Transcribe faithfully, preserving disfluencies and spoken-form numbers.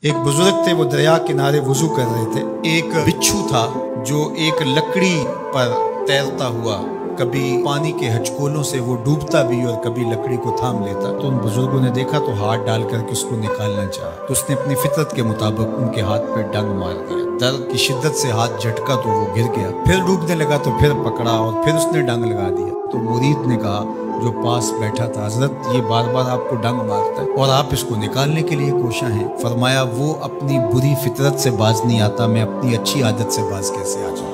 एक बुजुर्ग थे, वो दरिया किनारे वुजू कर रहे थे। एक बिच्छू था जो एक लकड़ी पर तैरता हुआ, कभी पानी के हचकोलों से वो डूबता भी और कभी लकड़ी को थाम लेता। तो उन बुजुर्गों ने देखा तो हाथ डाल करके उसको निकालना चाहा, तो उसने अपनी फितरत के मुताबिक उनके हाथ पे डंग मार दिया। दर्द की शिद्दत से हाथ झटका तो वो गिर गया। फिर डूबने लगा तो फिर पकड़ा और फिर उसने डंग लगा दिया। तो मुरीद ने कहा जो पास बैठा था, हजरत ये बार बार आपको डंग मारता है और आप इसको निकालने के लिए कोशा हैं। फरमाया वो अपनी बुरी फितरत से बाज नहीं आता, मैं अपनी अच्छी आदत से बाज कैसे आ जाऊं।